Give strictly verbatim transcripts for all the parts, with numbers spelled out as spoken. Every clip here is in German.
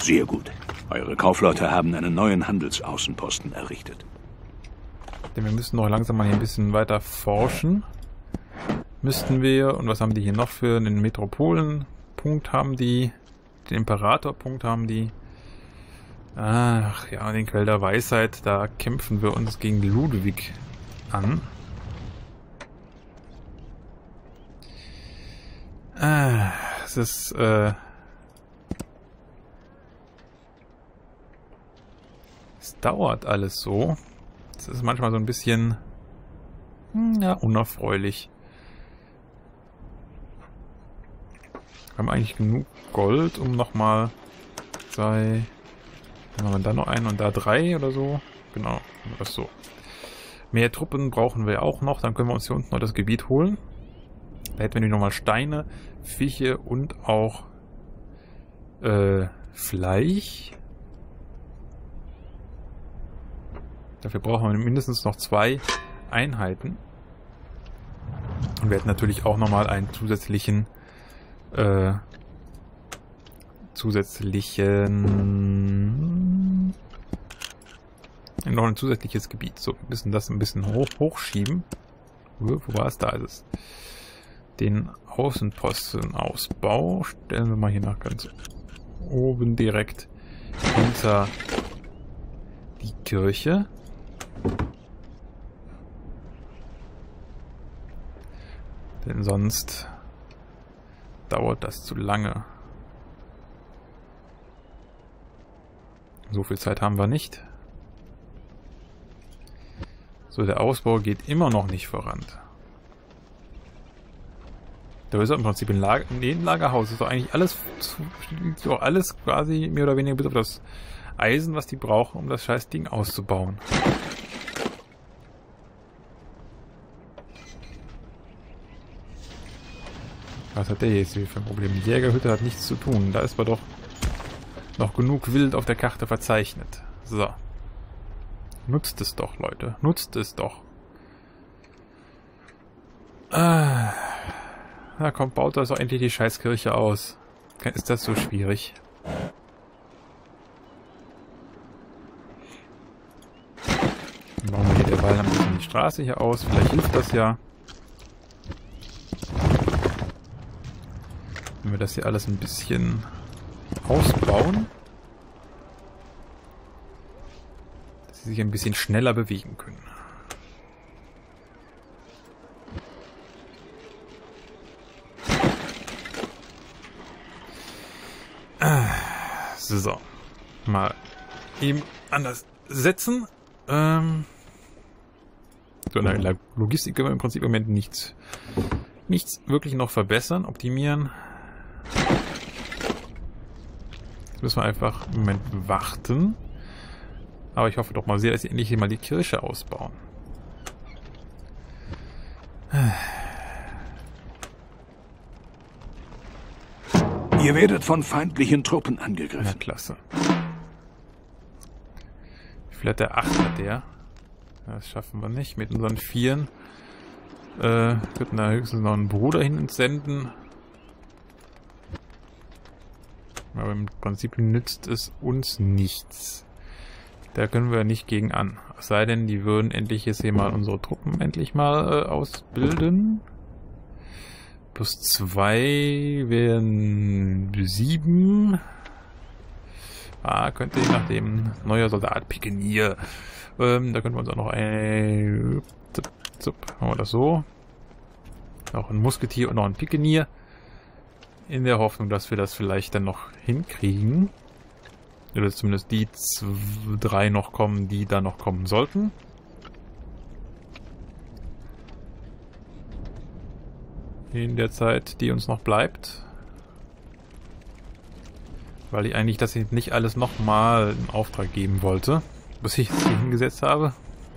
Sehr gut. Eure Kaufleute haben einen neuen Handelsaußenposten errichtet. Denn wir müssen noch langsam mal hier ein bisschen weiter forschen. Müssten wir. Und was haben die hier noch für einen Metropolenpunkt haben die? Den Imperatorpunkt haben die. Ach ja, den Quell der Weisheit. Da kämpfen wir uns gegen Ludwig an. Ah, es ist, äh... es dauert alles so. Es ist manchmal so ein bisschen... ja, unerfreulich. Wir haben eigentlich genug Gold, um nochmal zwei... Dann haben wir da noch einen und da drei oder so. Genau, das so. Mehr Truppen brauchen wir auch noch. Dann können wir uns hier unten noch das Gebiet holen. Da hätten wir nämlich nochmal Steine, Fische und auch äh, Fleisch. Dafür brauchen wir mindestens noch zwei Einheiten. Und wir hätten natürlich auch nochmal einen zusätzlichen äh, zusätzlichen noch ein zusätzliches Gebiet. So, wir müssen das ein bisschen hoch hochschieben. Wo war es? Da ist es. Den Außenpostenausbau stellen wir mal hier nach ganz oben direkt hinter die Kirche. Denn sonst dauert das zu lange. So viel Zeit haben wir nicht. So, der Ausbau geht immer noch nicht voran. Da ist im Prinzip ein Lager, nee, ein Lagerhaus. Das ist doch eigentlich alles, doch alles quasi mehr oder weniger bis auf das Eisen, was die brauchen, um das scheiß Ding auszubauen. Was hat der jetzt hier für ein Problem? Die Jägerhütte hat nichts zu tun. Da ist aber doch noch genug Wild auf der Karte verzeichnet. So. Nutzt es doch, Leute. Nutzt es doch. Ah. Na komm, baut das doch endlich die Scheißkirche aus. Ist das so schwierig? Dann bauen wir hier derweil ein bisschen die Straße hier aus. Vielleicht hilft das ja. Wenn wir das hier alles ein bisschen ausbauen. Dass sie sich ein bisschen schneller bewegen können. So. Mal eben anders setzen. Ähm so, in der Logistik können wir im Prinzip im Moment nichts, nichts wirklich noch verbessern, optimieren. Jetzt müssen wir einfach im Moment warten. Aber ich hoffe doch mal sehr, dass sie endlich hier mal die Kirche ausbauen. Ihr werdet von feindlichen Truppen angegriffen. Na klasse. Wie viel hat der? acht hat der. Das schaffen wir nicht. Mit unseren Vieren. Äh, könnten da höchstens noch einen Bruder hin senden. Aber im Prinzip nützt es uns nichts. Da können wir nicht gegen an. Es sei denn, die würden endlich jetzt hier mal unsere Truppen endlich mal äh, ausbilden. Plus zwei wären sieben. Ah, könnte je nachdem neuer Soldat Pikenier. Ähm, da könnten wir uns auch noch ein... Zup, zup, machen wir das so. Noch ein Musketier und noch ein Pikenier. In der Hoffnung, dass wir das vielleicht dann noch hinkriegen. Oder zumindest die zwei, drei noch kommen, die da noch kommen sollten. In der Zeit, die uns noch bleibt. Weil ich eigentlich das nicht alles nochmal in Auftrag geben wollte, was ich jetzt hier hingesetzt habe.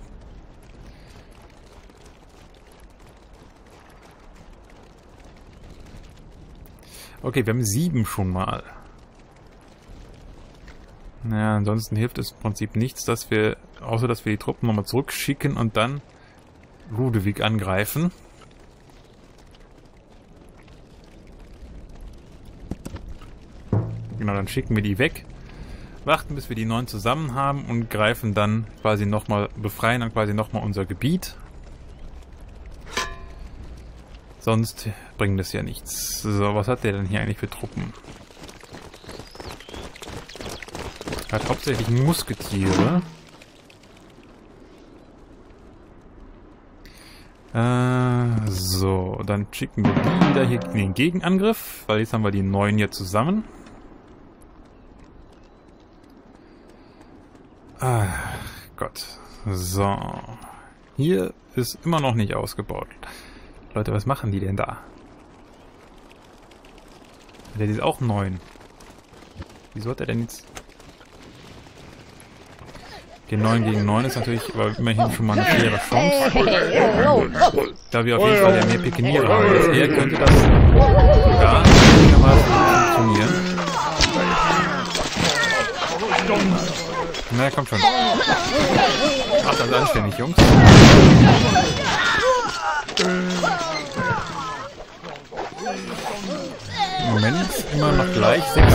Okay, wir haben sieben schon mal. Naja, ansonsten hilft es im Prinzip nichts, dass wir, außer dass wir die Truppen nochmal zurückschicken und dann Ludwig angreifen. Genau, dann schicken wir die weg. warten, bis wir die neun zusammen haben und greifen dann quasi nochmal, befreien dann quasi nochmal unser Gebiet. Sonst bringt das ja nichts. So, was hat der denn hier eigentlich für Truppen? Hat hauptsächlich Musketiere. Äh, so, dann schicken wir die wieder hier in den Gegenangriff, weil jetzt haben wir die neun hier zusammen. Ach Gott. So. Hier ist immer noch nicht ausgebaut. Leute, was machen die denn da? Der ist auch neun. Wieso hat er denn jetzt... Okay, neun gegen neun ist natürlich aber immerhin schon mal eine faire Chance. Da wir auf jeden Fall ja mehr Pikeniere haben als er, könnte das sogar einigermaßen funktionieren. Na, kommt schon. Ach, das ist anständig, Jungs. Im Moment immer noch gleich sechs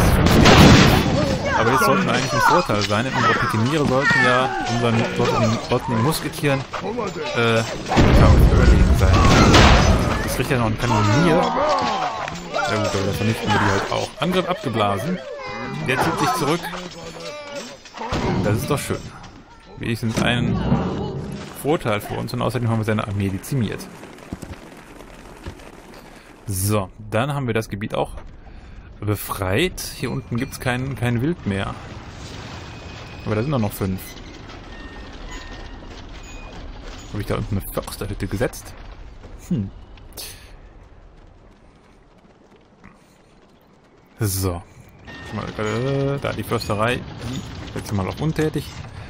aber jetzt sollten wir eigentlich ein Vorteil sein, denn unsere Pikeniere sollten ja unseren dortigen Musketieren äh, überlegen sein. Das riecht ja noch ein Kanonier. Ja gut, aber das vernichten wir die halt auch. Angriff abgeblasen. Der zieht sich zurück. Das ist doch schön. Wenigstens ein Vorteil für uns und außerdem haben wir seine Armee dezimiert. So, dann haben wir das Gebiet auch befreit. Hier unten gibt es kein, kein Wild mehr. Aber da sind doch noch fünf. Habe ich da unten eine Försterhütte gesetzt? Hm. So. Mal, äh, da die Försterei. Die setzen wir mal auf untätig.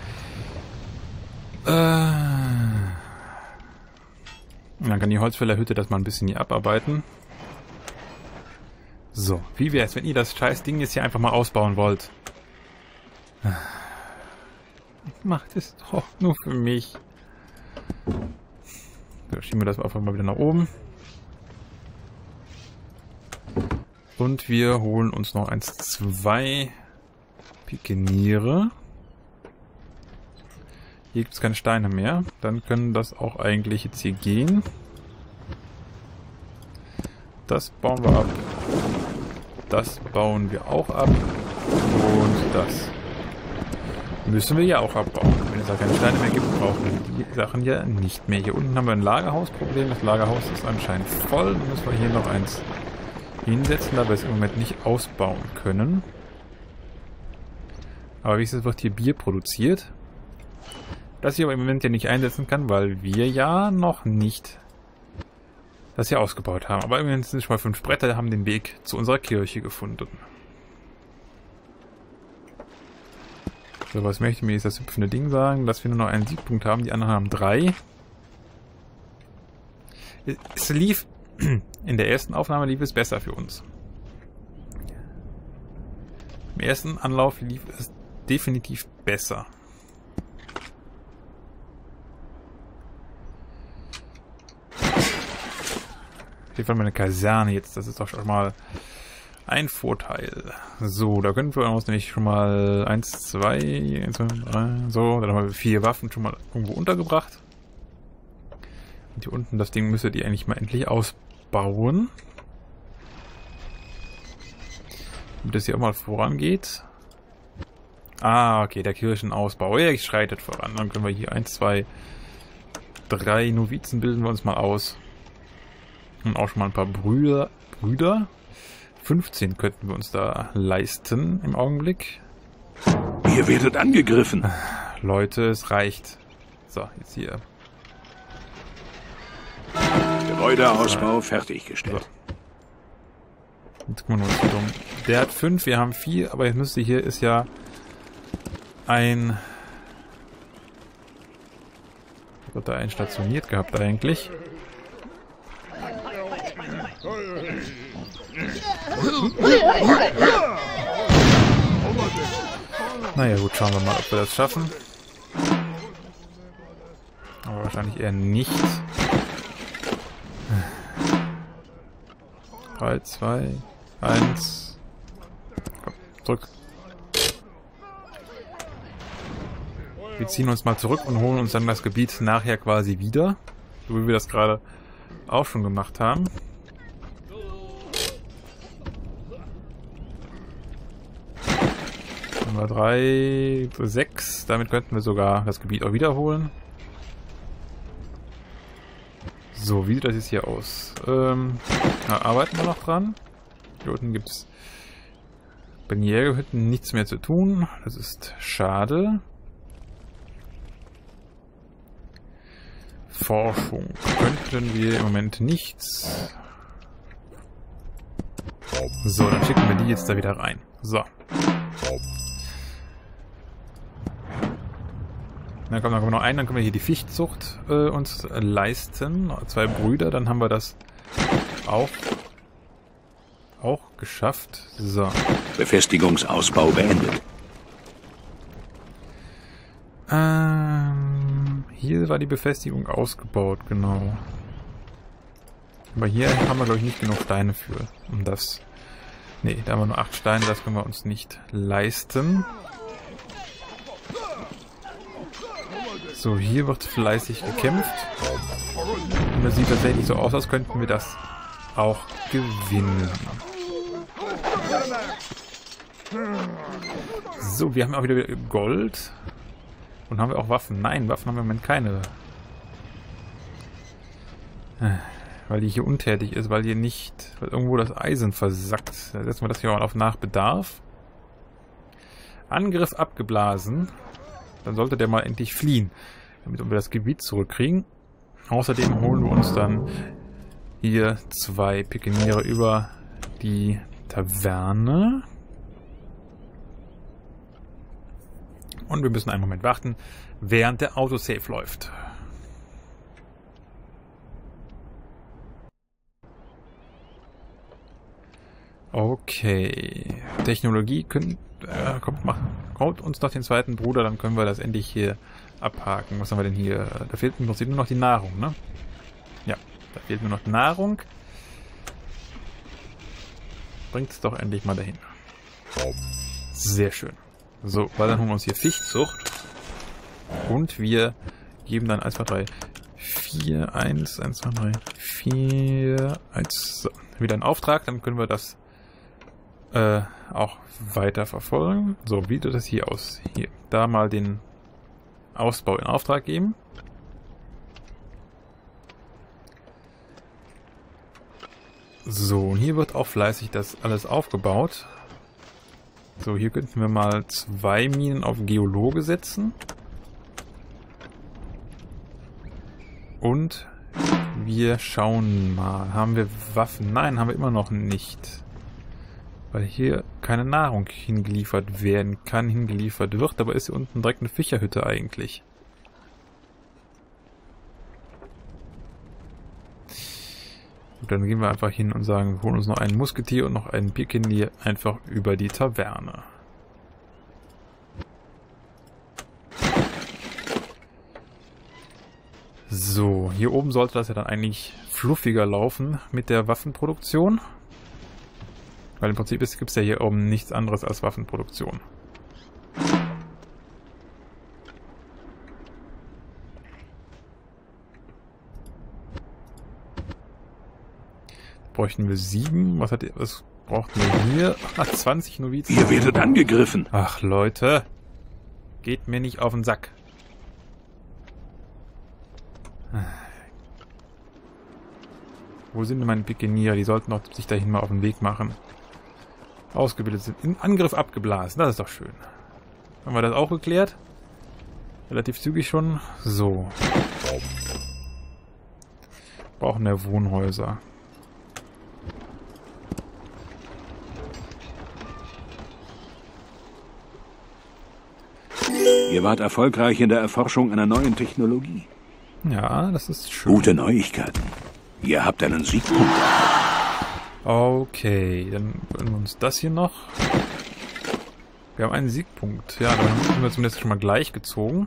Äh. Dann kann die Holzfällerhütte das mal ein bisschen hier abarbeiten. So, wie wäre es, wenn ihr das scheiß Ding jetzt hier einfach mal ausbauen wollt? Macht es doch nur für mich. So, schieben wir das einfach mal wieder nach oben. Und wir holen uns noch eins, zwei Pikeniere. Hier gibt es keine Steine mehr. Dann können das auch eigentlich jetzt hier gehen. Das bauen wir ab. Das bauen wir auch ab. Und das müssen wir ja auch abbauen. Wenn es da keine Steine mehr gibt, brauchen wir die Sachen ja nicht mehr. Hier unten haben wir ein Lagerhausproblem. Das Lagerhaus ist anscheinend voll. Dann müssen wir hier noch eins hinsetzen, da wir es im Moment nicht ausbauen können. Aber wie gesagt, wird hier Bier produziert. Das ich aber im Moment ja nicht einsetzen kann, weil wir ja noch nicht das hier ausgebaut haben. Aber immerhin sind schon mal fünf Bretter, haben den Weg zu unserer Kirche gefunden. So, was möchte mir jetzt das hüpfende Ding sagen? Dass wir nur noch einen Siegpunkt haben, die anderen haben drei. Es lief, in der ersten Aufnahme lief es besser für uns. Im ersten Anlauf lief es definitiv besser. Auf jeden Fall meine Kaserne jetzt, das ist doch schon mal ein Vorteil. So, da können wir uns nämlich schon mal eins, zwei, eins, zwei, drei, so, dann haben wir vier Waffen schon mal irgendwo untergebracht. Und hier unten, das Ding müsstet ihr eigentlich mal endlich ausbauen. Damit das hier auch mal vorangeht. Ah, okay, der Kirchenausbau. Ja, ich schreitet voran. Dann können wir hier eins, zwei, drei Novizen bilden wir uns mal aus. Und auch schon mal ein paar Brüder. Brüder. fünfzehn könnten wir uns da leisten im Augenblick. Ihr werdet angegriffen. Leute, es reicht. So, jetzt hier. Gebäudeausbau fertiggestellt. So. Jetzt gucken wir uns um. Der hat fünf, wir haben vier, aber jetzt müsste hier ist ja ein... Wird da einen stationiert gehabt eigentlich? Naja gut, schauen wir mal, ob wir das schaffen. Aber wahrscheinlich eher nicht. drei, zwei, eins. Komm, zurück. Wir ziehen uns mal zurück und holen uns dann das Gebiet nachher quasi wieder. So wie wir das gerade auch schon gemacht haben. Nummer drei, sechs. Damit könnten wir sogar das Gebiet auch wiederholen. So, wie sieht das jetzt hier aus? Ähm, da arbeiten wir noch dran. Hier unten gibt es bei den Jägerhütten nichts mehr zu tun. Das ist schade. Forschung. Könnten wir im Moment nichts. So, dann schicken wir die jetzt da wieder rein. So. Dann kommt noch ein, dann können wir hier die Fichtzucht äh, uns leisten. Zwei Brüder, dann haben wir das auch, auch geschafft. So. Befestigungsausbau beendet. Ähm, hier war die Befestigung ausgebaut, genau. Aber hier haben wir, glaube ich, nicht genug Steine für, um das... Ne, da haben wir nur acht Steine, das können wir uns nicht leisten. So, hier wird fleißig gekämpft. Und das sieht tatsächlich so aus, als könnten wir das auch gewinnen. So, wir haben auch wieder Gold. Und haben wir auch Waffen? Nein, Waffen haben wir im Moment keine. Weil die hier untätig ist, weil hier nicht, weil irgendwo das Eisen versackt. Da setzen wir das hier mal auf Nachbedarf. Angriff abgeblasen. Dann sollte der mal endlich fliehen, damit wir das Gebiet zurückkriegen. Außerdem holen wir uns dann hier zwei Pikeniere über die Taverne. Und wir müssen einen Moment warten, während der Autosave läuft. Okay. Technologie können, äh, kommt, macht, kommt uns noch den zweiten Bruder, dann können wir das endlich hier abhaken. Was haben wir denn hier? Da fehlt im Prinzip nur noch die Nahrung, ne? Ja, da fehlt nur noch Nahrung. Bringt es doch endlich mal dahin. Sehr schön. So, weil dann holen wir uns hier Fichtzucht. Und wir geben dann eins, zwei, drei, vier, eins, eins, zwei, drei, vier, eins. So, wieder einen Auftrag, dann können wir das äh, auch weiter verfolgen. So, wie sieht das hier aus? Hier, da mal den Ausbau in Auftrag geben. So, und hier wird auch fleißig das alles aufgebaut. So, hier könnten wir mal zwei Minen auf Geologe setzen. Und wir schauen mal. Haben wir Waffen? Nein, haben wir immer noch nicht. Weil hier keine Nahrung hingeliefert werden kann, hingeliefert wird. Aber ist hier unten direkt eine Fischerhütte eigentlich. Und dann gehen wir einfach hin und sagen, wir holen uns noch einen Musketier und noch einen Pikenier einfach über die Taverne. So, hier oben sollte das ja dann eigentlich fluffiger laufen mit der Waffenproduktion. Weil im Prinzip gibt es ja hier oben nichts anderes als Waffenproduktion. Bräuchten wir sieben. Was, hat, was brauchten wir hier? Ach, zwanzig Novizen. Ihr werdet angegriffen. Ach, Leute. Geht mir nicht auf den Sack. Wo sind denn meine Pikeniere? Die sollten doch sich dahin mal auf den Weg machen. Ausgebildet sind. In Angriff abgeblasen. Das ist doch schön. Haben wir das auch geklärt? Relativ zügig schon. So. Brauchen wir Wohnhäuser. Ihr wart erfolgreich in der Erforschung einer neuen Technologie. Ja, das ist schön. Gute Neuigkeiten. Ihr habt einen Siegpunkt. Okay, dann gönnen wir uns das hier noch. Wir haben einen Siegpunkt. Ja, dann haben wir zumindest schon mal gleich gezogen.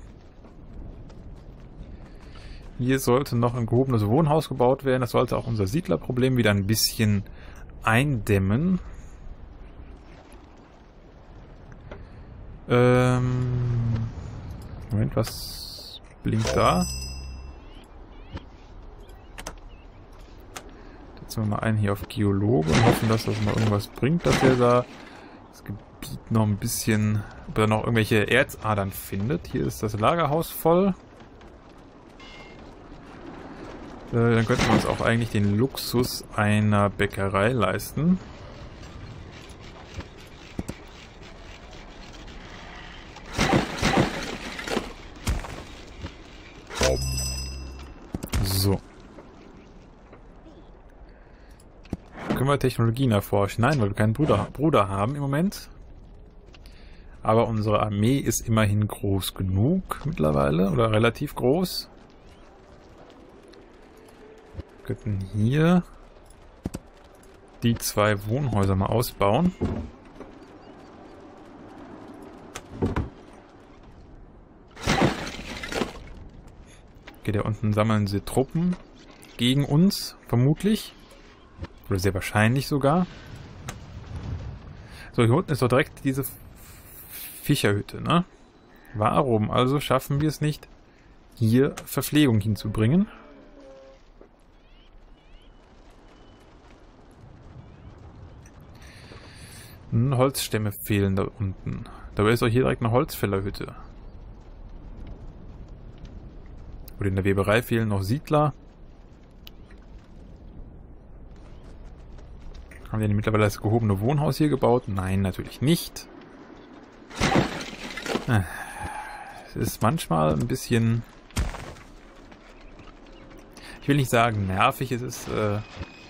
Hier sollte noch ein gehobenes Wohnhaus gebaut werden. Das sollte auch unser Siedlerproblem wieder ein bisschen eindämmen. Ähm, Moment, was blinkt da? Setzen wir mal einen hier auf Geologe und hoffen, dass das mal irgendwas bringt, dass er da das Gebiet noch ein bisschen, ob er noch irgendwelche Erzadern findet. Hier ist das Lagerhaus voll. Äh, dann könnten wir uns auch eigentlich den Luxus einer Bäckerei leisten. So. Können wir Technologien erforschen? Nein, weil wir keinen Bruder, Bruder haben im Moment. Aber unsere Armee ist immerhin groß genug mittlerweile. Oder relativ groß. Wir könnten hier die zwei Wohnhäuser mal ausbauen. Okay, da unten sammeln sie Truppen gegen uns, vermutlich. Oder sehr wahrscheinlich sogar. So, hier unten ist doch direkt diese Fischerhütte, ne? Warum also schaffen wir es nicht, hier Verpflegung hinzubringen? Hm, Holzstämme fehlen da unten. Dabei ist doch hier direkt eine Holzfällerhütte. Oder in der Weberei fehlen noch Siedler. Haben wir denn mittlerweile das gehobene Wohnhaus hier gebaut? Nein, natürlich nicht. Es ist manchmal ein bisschen... Ich will nicht sagen nervig, es ist... Äh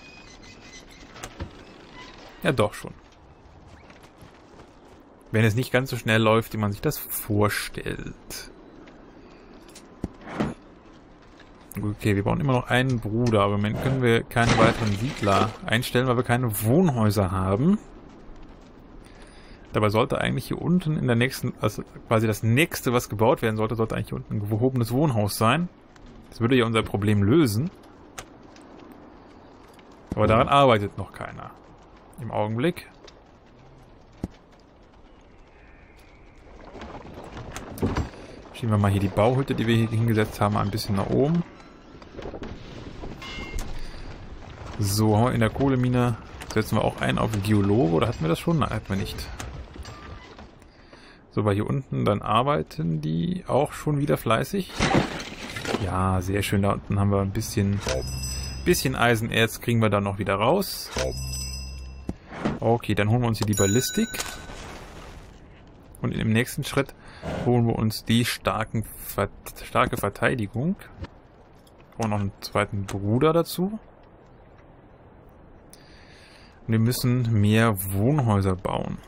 ja, doch schon. Wenn es nicht ganz so schnell läuft, wie man sich das vorstellt. Okay, wir brauchen immer noch einen Bruder, aber im Moment können wir keine weiteren Siedler einstellen, weil wir keine Wohnhäuser haben. Dabei sollte eigentlich hier unten in der nächsten, also quasi das nächste, was gebaut werden sollte, sollte eigentlich hier unten ein gehobenes Wohnhaus sein. Das würde ja unser Problem lösen. Aber daran arbeitet noch keiner. Im Augenblick. Schieben wir mal hier die Bauhütte, die wir hier hingesetzt haben, ein bisschen nach oben. So, in der Kohlemine setzen wir auch einen auf Geologe. Oder hatten wir das schon? Nein, hatten wir nicht. So, weil hier unten dann arbeiten die auch schon wieder fleißig. Ja, sehr schön. Da unten haben wir ein bisschen, bisschen Eisenerz, kriegen wir dann noch wieder raus. Okay, dann holen wir uns hier die Ballistik. Und im nächsten Schritt holen wir uns die starken, starke Verteidigung. Und noch einen zweiten Bruder dazu. Und wir müssen mehr Wohnhäuser bauen.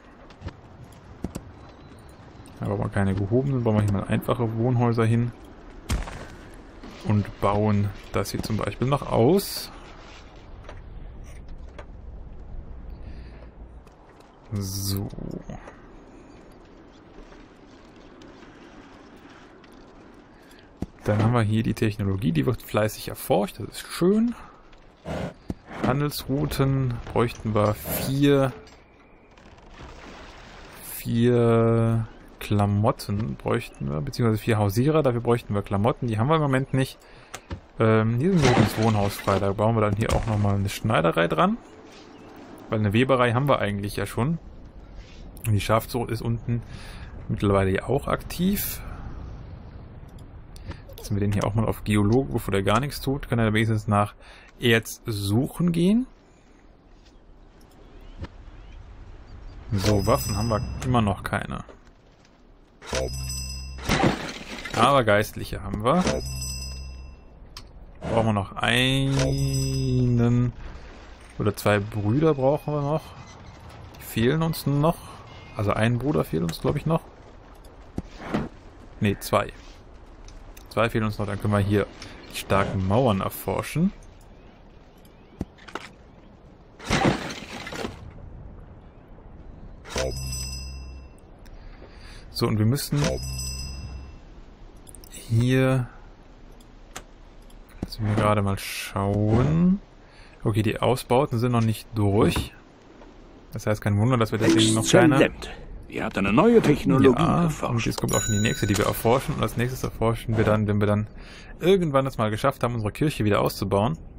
Da brauchen wir keine gehobenen, bauen wir hier mal einfache Wohnhäuser hin. Und bauen das hier zum Beispiel noch aus. So. Dann haben wir hier die Technologie, die wird fleißig erforscht, das ist schön. Handelsrouten bräuchten wir vier, vier Klamotten bräuchten wir, beziehungsweise vier Hausierer, dafür bräuchten wir Klamotten, die haben wir im Moment nicht. Ähm, hier ist ein gutes Wohnhaus frei, da bauen wir dann hier auch nochmal eine Schneiderei dran. Weil eine Weberei haben wir eigentlich ja schon. Und die Schafzucht ist unten mittlerweile ja auch aktiv. Setzen wir den hier auch mal auf Geologe, bevor der gar nichts tut. Kann er wenigstens nach Erz suchen gehen. So, Waffen haben wir immer noch keine. Aber Geistliche haben wir. Brauchen wir noch einen oder zwei Brüder brauchen wir noch. Die fehlen uns noch. Also ein Bruder fehlt uns, glaube ich, noch. Ne, zwei. Zwei fehlen uns noch, dann können wir hier die starken Mauern erforschen. So, und wir müssen hier... Lass mich gerade mal schauen. Okay, die Ausbauten sind noch nicht durch. Das heißt, kein Wunder, dass wir deswegen noch keine Ihr habt eine neue Technologie ja, erforscht. Und jetzt kommt auch schon die nächste, die wir erforschen. Und als nächstes erforschen wir dann, wenn wir dann irgendwann es mal geschafft haben, unsere Kirche wieder auszubauen.